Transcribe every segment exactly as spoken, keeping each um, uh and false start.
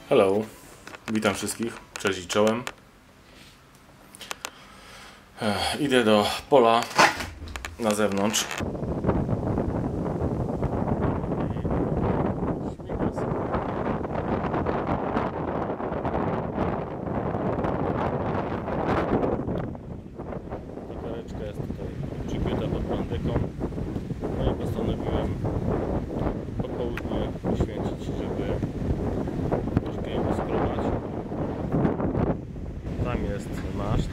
Hello, witam wszystkich, cześć i czołem. Ech, idę do pola na zewnątrz. Takareczka jest tutaj przykryta pod plandeką. No i postanowiłem po południu poświęcić, żeby troszkę ją poskrobać. Tam jest maszt.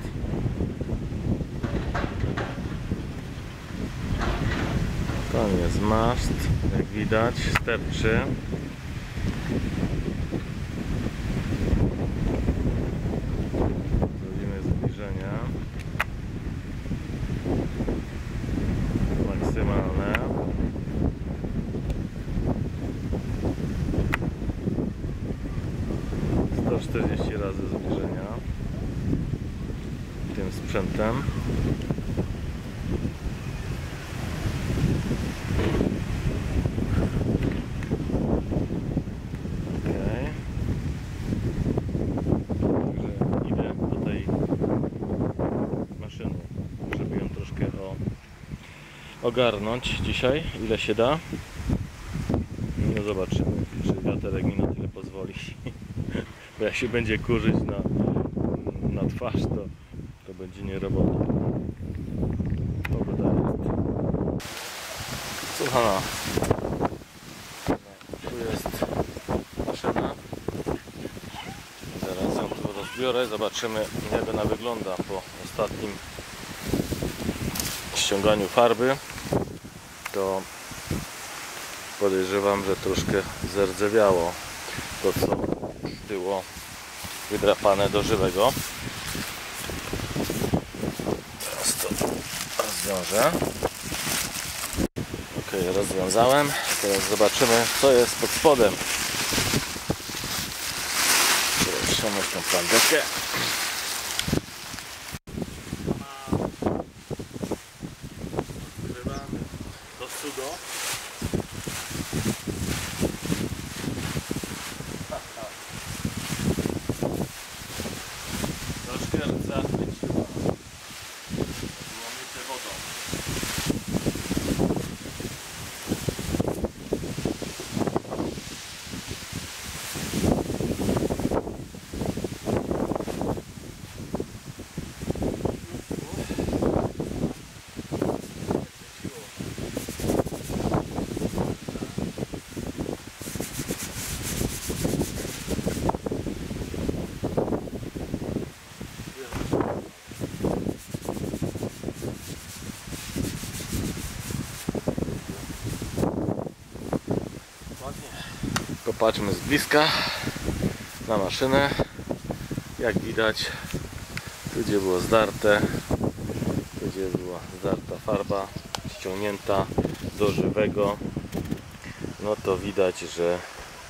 Tam jest maszt, jak widać, sterczy. Zrobimy zbliżenia maksymalne. sto czterdzieści razy zbliżenia tym sprzętem. Ogarnąć dzisiaj, ile się da. No zobaczymy, czy wiaterek mi na tyle pozwoli. Bo jak się będzie kurzyć na, na twarz, to, to będzie nie robota. Pogoda jest. Słuchana. Tu jest maszyna. Zaraz ją tu rozbiorę. Zobaczymy, jak ona wygląda po ostatnim ściąganiu farby. To podejrzewam, że troszkę zardzewiało to, co było wydrapane do żywego. Teraz to rozwiążę. Ok, rozwiązałem. Teraz zobaczymy, co jest pod spodem. Ściągnąć tą plandekę. Sudo. Troszkę rdza chwyciła. Było myte wodą. Popatrzmy z bliska na maszynę. Jak widać, tu gdzie było zdarte, tu gdzie była zdarta farba, ściągnięta do żywego, no to widać, że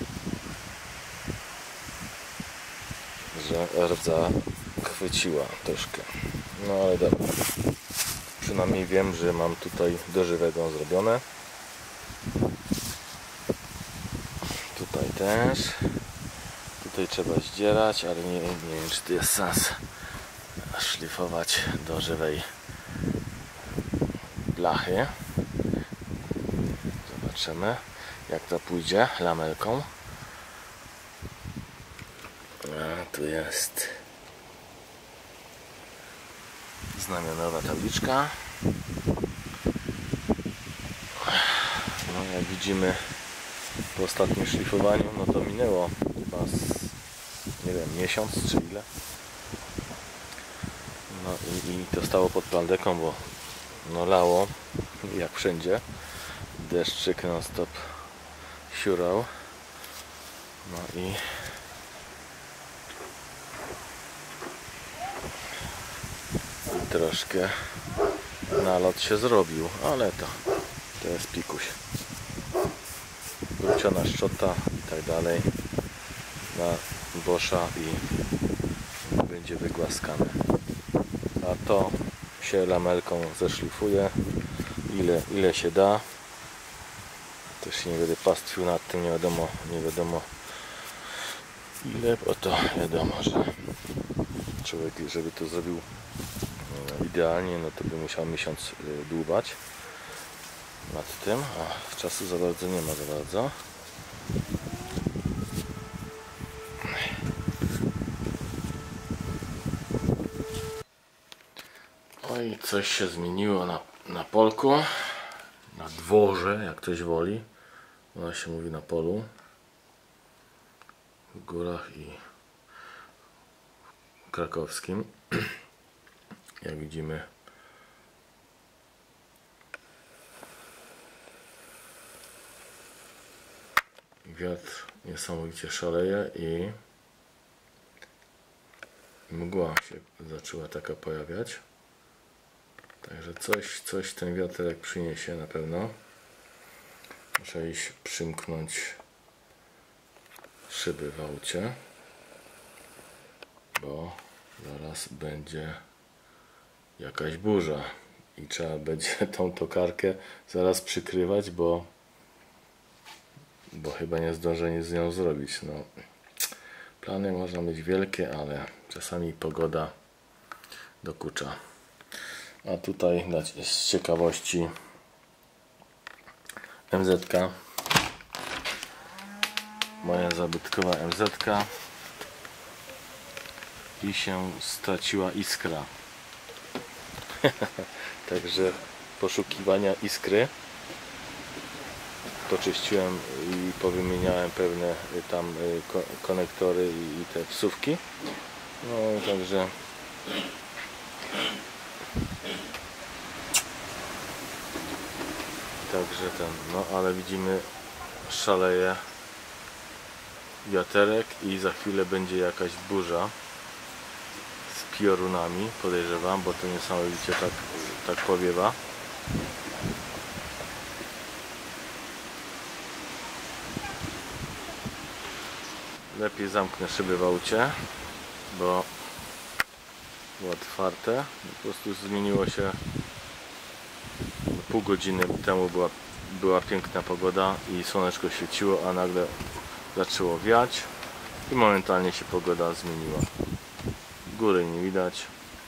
że rdza chwyciła troszkę. No ale dobra. Przynajmniej wiem, że mam tutaj do żywego zrobione. Tutaj też. Tutaj trzeba zdzierać, ale nie, nie wiem, czy to jest sens szlifować do żywej blachy. Zobaczymy, jak to pójdzie lamelką. A tu jest znamionowa tabliczka. No, jak widzimy, po ostatnim szlifowaniu, no to minęło chyba z, nie wiem, miesiąc czy ile. No i, i to stało pod plandeką, bo no lało jak wszędzie. Deszczyk non stop siurał. No i i troszkę nalot się zrobił, ale to to jest pikuś. Wróciona szczota i tak dalej na Boscha i będzie wygłaskane. A to się lamelką zeszlifuje ile, ile się da. Też się nie będę pastwił nad tym, nie wiadomo, nie wiadomo Ile, bo to wiadomo, że człowiek, żeby to zrobił idealnie, no to by musiał miesiąc dłubać nad tym, a czasu za bardzo nie ma za bardzo. Oj, coś się zmieniło na, na polku, na dworze, jak ktoś woli. Ona się mówi na polu, w górach i krakowskim. Jak widzimy, wiatr niesamowicie szaleje i mgła się zaczęła taka pojawiać. Także coś, coś ten wiaterek przyniesie na pewno. Muszę iść przymknąć szyby w aucie, bo zaraz będzie jakaś burza i trzeba będzie tą tokarkę zaraz przykrywać, bo bo chyba nie zdążę nic z nią zrobić. No, plany można mieć wielkie, ale czasami pogoda dokucza. A tutaj z ciekawości M Z ka, moja zabytkowa M Z ka, i się straciła iskra. Także poszukiwania iskry. Poczyściłem i powymieniałem pewne tam konektory i te wsówki. No także Także ten, no ale widzimy, szaleje wiaterek i za chwilę będzie jakaś burza z piorunami, podejrzewam, bo to niesamowicie tak, tak powiewa. Lepiej zamknę szyby w aucie, bo było otwarte. Po prostu zmieniło się. Pół godziny temu była, była piękna pogoda i słoneczko świeciło, a nagle zaczęło wiać i momentalnie się pogoda zmieniła. Góry nie widać.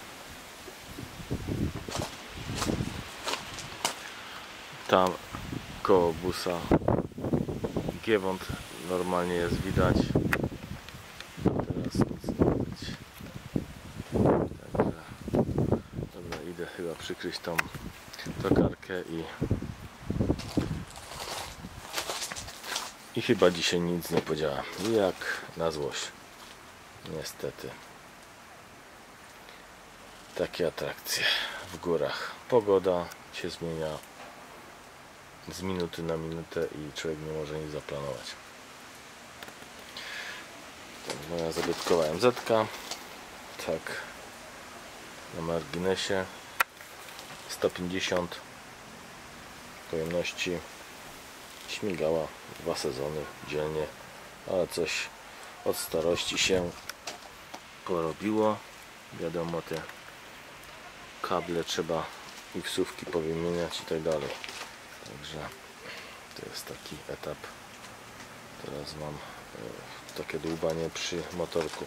Tam koło busa Giewont normalnie jest widać. Teraz nic nie widać. Także dobra, idę chyba przykryć tą tokarkę i i chyba dzisiaj nic nie podziała. Jak na złość. Niestety. Takie atrakcje w górach. Pogoda się zmienia z minuty na minutę i człowiek nie może nic zaplanować. To moja zabytkowa M Z ka. Tak, na marginesie. sto pięćdziesiąt pojemności. Śmigała dwa sezony dzielnie, ale coś od starości się porobiło. Wiadomo, te kable trzeba i wsówki powymieniać i tak dalej. Także to jest taki etap. Teraz mam e, takie dłubanie przy motorku.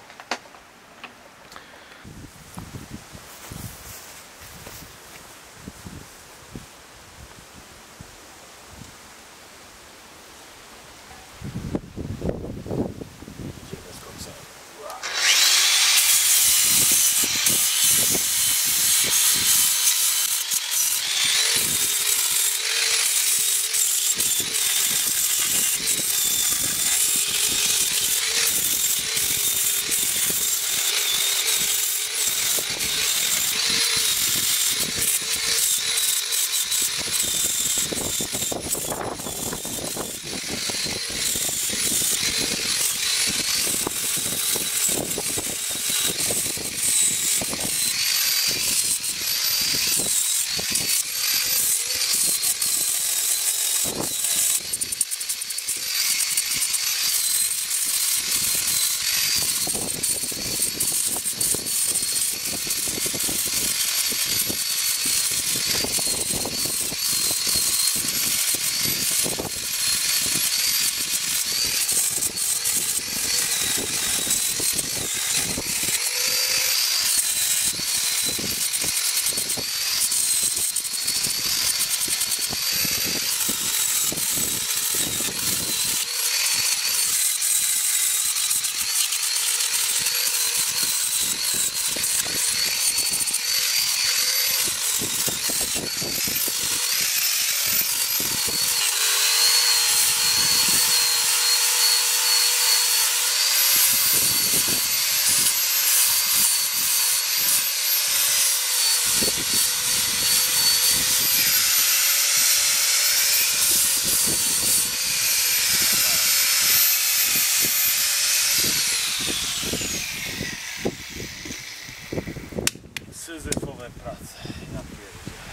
Syzyfowe prace. Ja pierdzielę.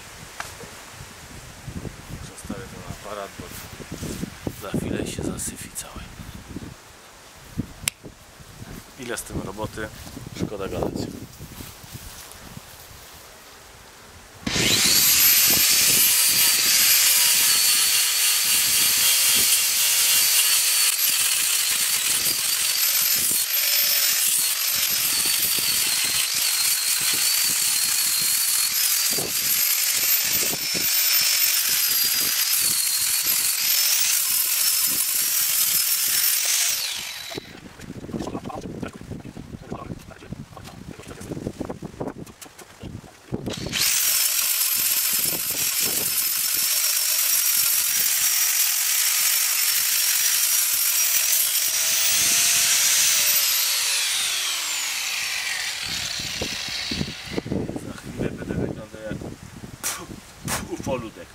Przestawię ten aparat, bo za chwilę się zasyfi cały. Ile z tym roboty? Szkoda gadać. Poludek.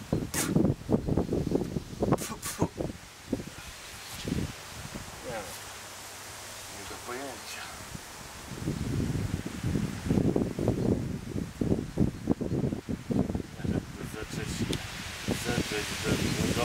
Nie wiem. Nie do pojęcia. Jakby zacząć zacząć do niego.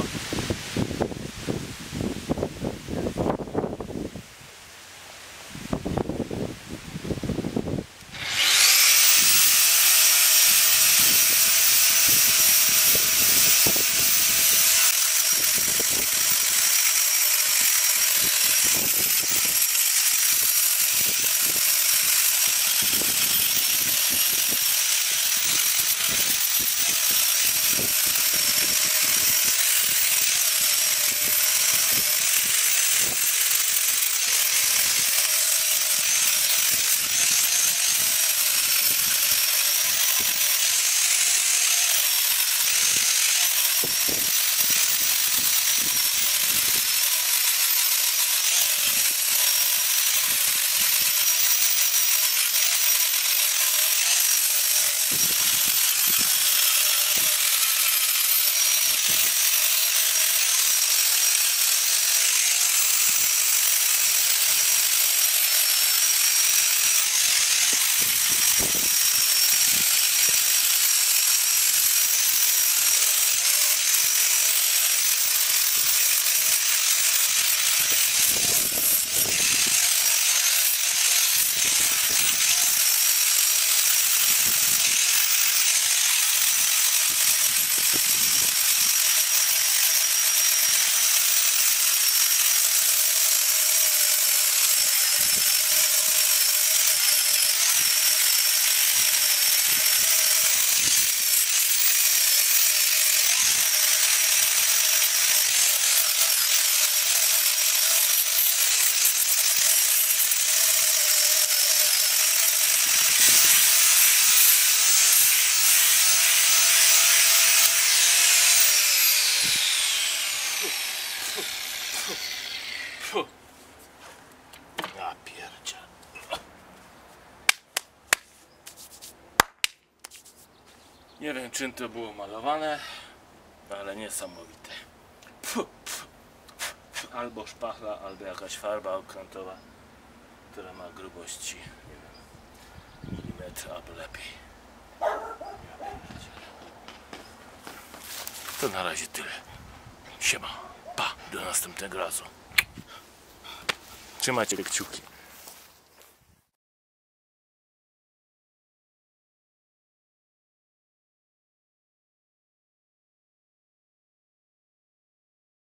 Ja pierdzie. Nie wiem, czym to było malowane, ale niesamowite. Albo szpachla, albo jakaś farba okrętowa, która ma grubości, nie wiem, milimetr albo lepiej. To na razie tyle. Siema, pa, do następnego razu. Trzymajcie kciuki.